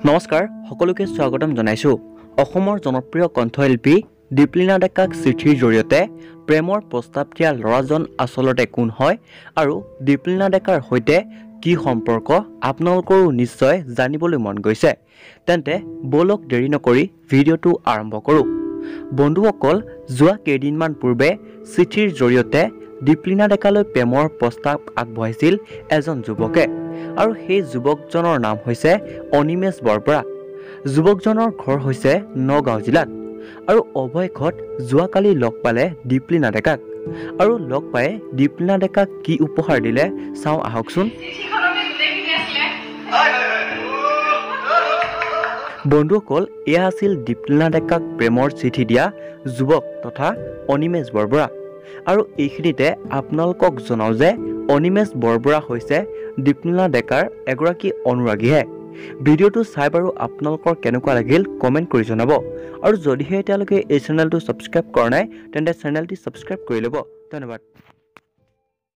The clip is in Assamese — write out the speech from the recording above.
নমস্কাৰ সকলোকে স্বাগতম জনাইছো। অসমৰ জনপ্ৰিয় কণ্ঠশিল্পী দীপলিনা ডেকাক চিঠিৰ জৰিয়তে প্ৰেমৰ প্ৰস্তাৱ দিয়া ল'ৰাজন আচলতে কোন হয় আৰু দীপলিনা ডেকাৰ সৈতে কি সম্পৰ্ক আপোনালোকৰো নিশ্চয় জানিবলৈ মন গৈছে। তেন্তে বলক দেৰি নকৰি ভিডিঅ'টো আৰম্ভ কৰোঁ। বন্ধুসকল, যোৱা কেইদিনমান পূৰ্বে চিঠিৰ জৰিয়তে দীপলিনা ডেকালৈ প্ৰেমৰ প্ৰস্তাৱ আগবঢ়াইছিল এজন যুৱকে আৰু সেই যুৱকজনৰ নাম হৈছে অনিমেষ বৰবৰা। যুৱকজনৰ ঘৰ হৈছে নগাঁও জিলাত আৰু অৱশেষত যোৱাকালি লগ পালে দীপলিনা ডেকাক আৰু লগ পাই দীপলিনা ডেকাক কি উপহাৰ দিলে চাওঁ আহকচোন। বন্ধুসকল, এয়া আছিল দীপলিনা ডেকাক প্ৰেমৰ চিঠি দিয়া যুৱক তথা অনিমেষ বৰবৰা। আৰু এইখিনিতে আপোনালোকক জনাওঁ যে অনিমেষ বৰবৰা হৈছে দীপলিনা ডেকাৰ এগৰাকী অনুৰাগীহে। ভিডিঅ'টো চাই বাৰু আপোনালোকৰ কেনেকুৱা লাগিল কমেণ্ট কৰি জনাব আৰু যদিহে এতিয়ালৈকে এই চেনেলটো ছাবস্ক্ৰাইব কৰা নাই তেন্তে চেনেলটি ছাবস্ক্ৰাইব কৰি ল'ব। ধন্যবাদ।